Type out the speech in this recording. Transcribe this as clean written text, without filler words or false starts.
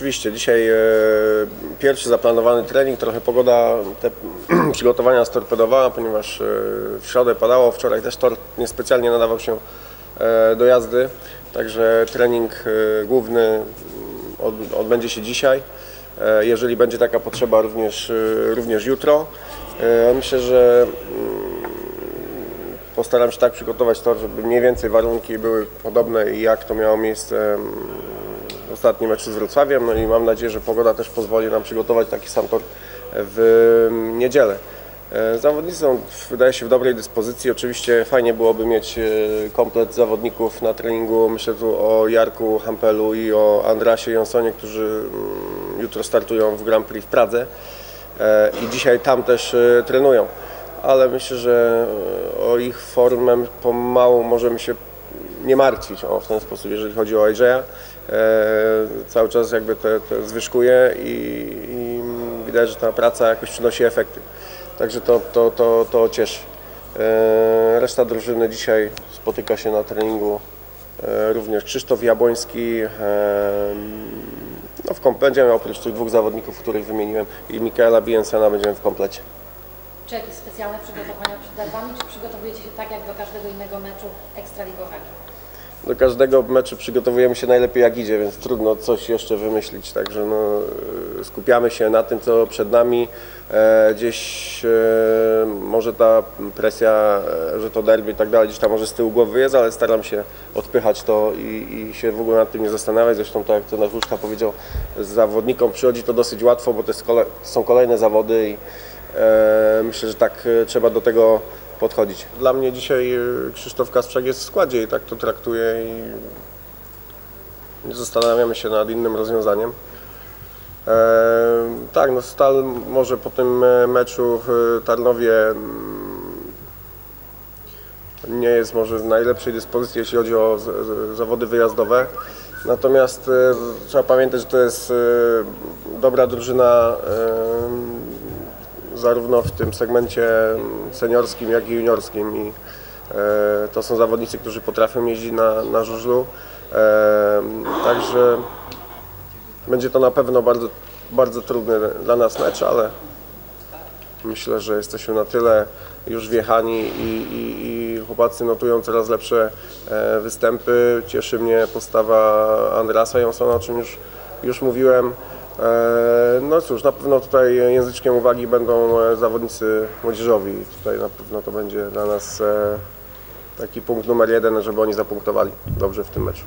Oczywiście, dzisiaj pierwszy zaplanowany trening, trochę pogoda te przygotowania storpedowała, ponieważ w środę padało, wczoraj też tor niespecjalnie nadawał się do jazdy, także trening główny odbędzie się dzisiaj, jeżeli będzie taka potrzeba również jutro. Myślę, że postaram się tak przygotować tor, żeby mniej więcej warunki były podobne i jak to miało miejsce w ostatnim meczu z Wrocławiem, no i mam nadzieję, że pogoda też pozwoli nam przygotować taki sam tor w niedzielę. Zawodnicy są, wydaje się, w dobrej dyspozycji. Oczywiście fajnie byłoby mieć komplet zawodników na treningu. Myślę tu o Jarku Hampelu i o Andrasie Jonsonie, którzy jutro startują w Grand Prix w Pradze i dzisiaj tam też trenują. Ale myślę, że o ich formę pomału możemy się nie martwić w ten sposób, jeżeli chodzi o AJ-a. Cały czas jakby to zwyżkuje i widać, że ta praca jakoś przynosi efekty. Także to cieszy. Reszta drużyny dzisiaj spotyka się na treningu. Również Krzysztof Jabłoński. No będziemy oprócz tych dwóch zawodników, których wymieniłem, i Mikaela Biensena będziemy w komplecie. Czy jakieś specjalne przygotowania przed derbami, czy przygotowujecie się tak jak do każdego innego meczu ekstraligowego? Do każdego meczu przygotowujemy się najlepiej jak idzie, więc trudno coś jeszcze wymyślić, także no, skupiamy się na tym, co przed nami. Gdzieś może ta presja, że to derby i tak dalej, gdzieś tam może z tyłu głowy jest, ale staram się odpychać to i się w ogóle nad tym nie zastanawiać. Zresztą tak jak trener Hruszka powiedział, z zawodnikom przychodzi to dosyć łatwo, bo to są kolejne zawody i myślę, że tak trzeba do tego podchodzić. Dla mnie dzisiaj Krzysztof Kasprzak jest w składzie i tak to traktuję i nie zastanawiamy się nad innym rozwiązaniem. Tak, no Stal może po tym meczu w Tarnowie nie jest może w najlepszej dyspozycji, jeśli chodzi o zawody wyjazdowe. Natomiast trzeba pamiętać, że to jest dobra drużyna zarówno w tym segmencie seniorskim, jak i juniorskim i to są zawodnicy, którzy potrafią jeździć na żużlu, także będzie to na pewno bardzo, bardzo trudny dla nas mecz, ale myślę, że jesteśmy na tyle już wjechani i chłopacy notują coraz lepsze występy. Cieszy mnie postawa Andrasa Jonsona, o czym już mówiłem. No cóż, na pewno tutaj języczkiem uwagi będą zawodnicy młodzieżowi. Tutaj na pewno to będzie dla nas taki punkt numer 1, żeby oni zapunktowali dobrze w tym meczu.